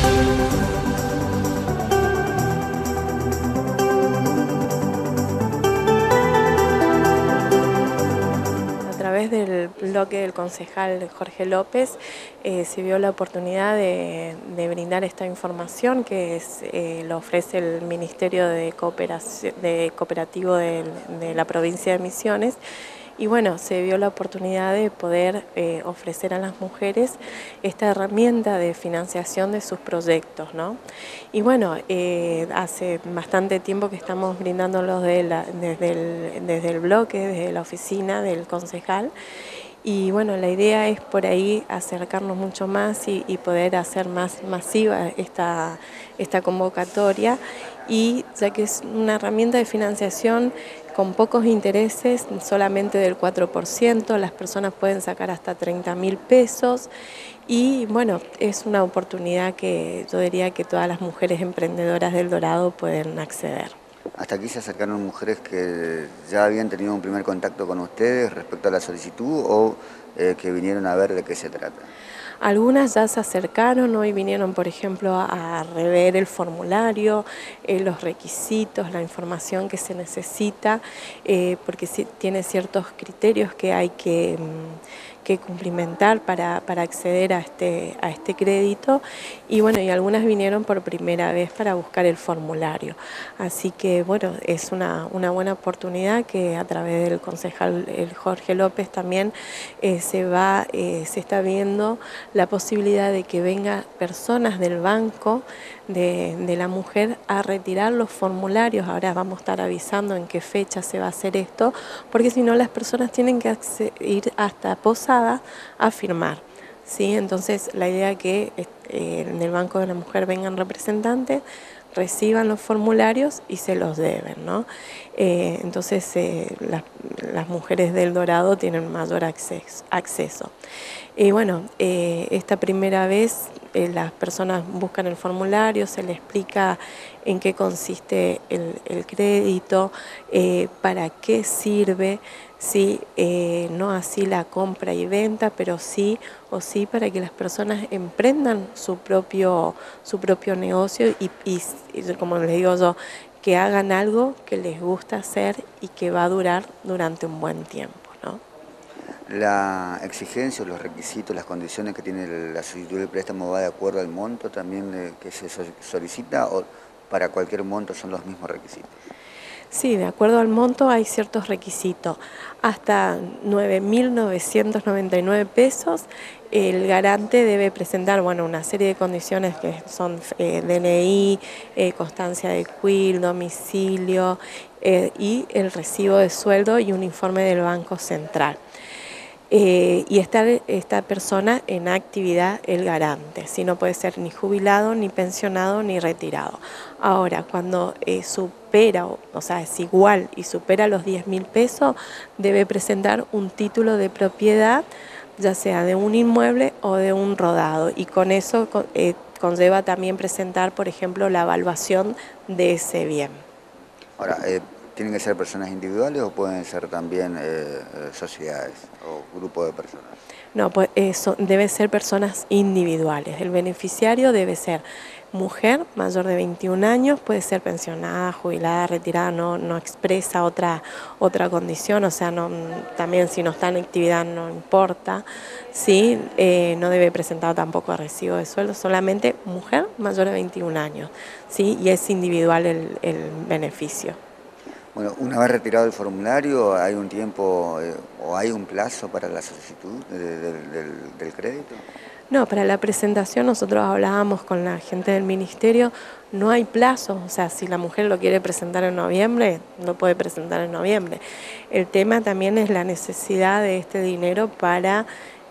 A través del bloque del concejal Jorge López se vio la oportunidad de brindar esta información que lo ofrece el Ministerio de Cooperativo de la provincia de Misiones. Y bueno, se vio la oportunidad de poder ofrecer a las mujeres esta herramienta de financiación de sus proyectos, ¿no? Y bueno, hace bastante tiempo que estamos brindándolos desde el bloque, desde la oficina del concejal. Y bueno, la idea es por ahí acercarnos mucho más y poder hacer más masiva esta convocatoria, y ya que es una herramienta de financiación con pocos intereses, solamente del 4%, las personas pueden sacar hasta 30.000 pesos y bueno, es una oportunidad que yo diría que todas las mujeres emprendedoras del Dorado pueden acceder. Hasta aquí se acercaron mujeres que ya habían tenido un primer contacto con ustedes respecto a la solicitud o que vinieron a ver de qué se trata. Algunas ya se acercaron, hoy vinieron, por ejemplo, a rever el formulario, los requisitos, la información que se necesita, porque sí, tiene ciertos criterios que hay que cumplimentar para acceder a este crédito, y bueno, y algunas vinieron por primera vez para buscar el formulario. Así que bueno, es una buena oportunidad que a través del concejal Jorge López también se está viendo la posibilidad de que vengan personas del banco de la mujer a retirar los formularios. Ahora vamos a estar avisando en qué fecha se va a hacer esto, porque si no las personas tienen que ir hasta Posada a firmar, ¿sí? Entonces la idea es que en el Banco de la Mujer vengan representantes, reciban los formularios y se los deben, ¿no? Entonces las mujeres del Dorado tienen mayor acceso. Y bueno, esta primera vez las personas buscan el formulario, se les explica en qué consiste el crédito, para qué sirve, ¿sí? No así la compra y venta, pero sí para que las personas emprendan su propio negocio y como les digo yo, que hagan algo que les gusta hacer y que va a durar durante un buen tiempo, ¿no? La exigencia, los requisitos, las condiciones que tiene la solicitud del préstamo va de acuerdo al monto también que se solicita, o para cualquier monto son los mismos requisitos. Sí, de acuerdo al monto hay ciertos requisitos. Hasta 9.999 pesos, el garante debe presentar, bueno, una serie de condiciones que son DNI, constancia de CUIL, domicilio y el recibo de sueldo y un informe del Banco Central. Y esta persona en actividad, el garante, si no puede ser ni jubilado, ni pensionado, ni retirado. Ahora, cuando supera, o sea, es igual y supera los 10.000 pesos, debe presentar un título de propiedad, ya sea de un inmueble o de un rodado, y con eso conlleva también presentar, por ejemplo, la evaluación de ese bien. Ahora, ¿tienen que ser personas individuales o pueden ser también sociedades o grupos de personas? No, pues debe ser personas individuales. El beneficiario debe ser mujer mayor de 21 años, puede ser pensionada, jubilada, retirada, no expresa otra condición, o sea, también si no está en actividad no importa, ¿sí? No debe presentar tampoco recibo de sueldo, solamente mujer mayor de 21 años, ¿sí? Y es individual el beneficio. Bueno, una vez retirado el formulario, ¿hay un tiempo o hay un plazo para la solicitud del crédito? No, para la presentación nosotros hablábamos con la gente del ministerio, no hay plazo, o sea, si la mujer lo quiere presentar en noviembre, lo puede presentar en noviembre. El tema también es la necesidad de este dinero para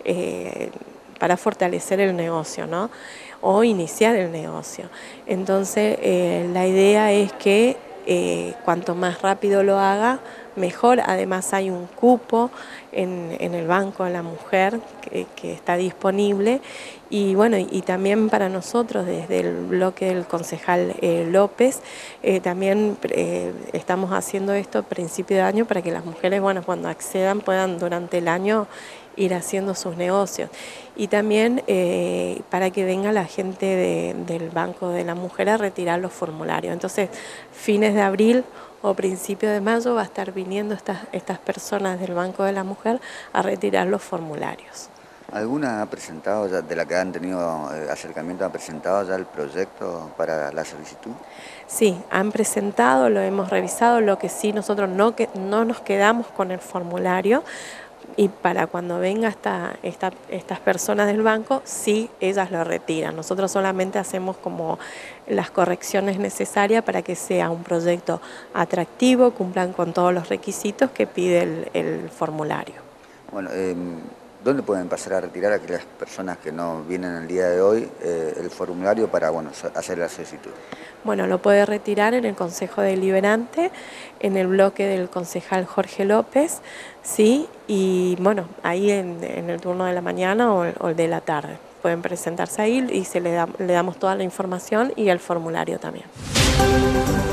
fortalecer el negocio, ¿no? O iniciar el negocio. Entonces, la idea es que cuanto más rápido lo haga, mejor. Además hay un cupo en el Banco de la Mujer que está disponible, y bueno, y también para nosotros desde el bloque del concejal López también estamos haciendo esto a principio de año para que las mujeres, bueno, cuando accedan puedan durante el año ir haciendo sus negocios. Y también para que venga la gente del Banco de la Mujer a retirar los formularios. Entonces, fines de abril o principio de mayo va a estar viniendo estas personas del Banco de la Mujer a retirar los formularios. ¿Alguna ha presentado, ya, de la que han tenido acercamiento, ha presentado ya el proyecto para la solicitud? Sí, han presentado, lo hemos revisado, lo que sí nosotros no nos quedamos con el formulario, y para cuando venga estas personas del banco, sí, ellas lo retiran. Nosotros solamente hacemos como las correcciones necesarias para que sea un proyecto atractivo, cumplan con todos los requisitos que pide el formulario. Bueno, ¿dónde pueden pasar a retirar a aquellas personas que no vienen el día de hoy el formulario para hacer la solicitud? Bueno, lo puede retirar en el Consejo Deliberante, en el bloque del concejal Jorge López, ¿sí? Y bueno, ahí en el turno de la mañana o el de la tarde. Pueden presentarse ahí y le damos toda la información y el formulario también.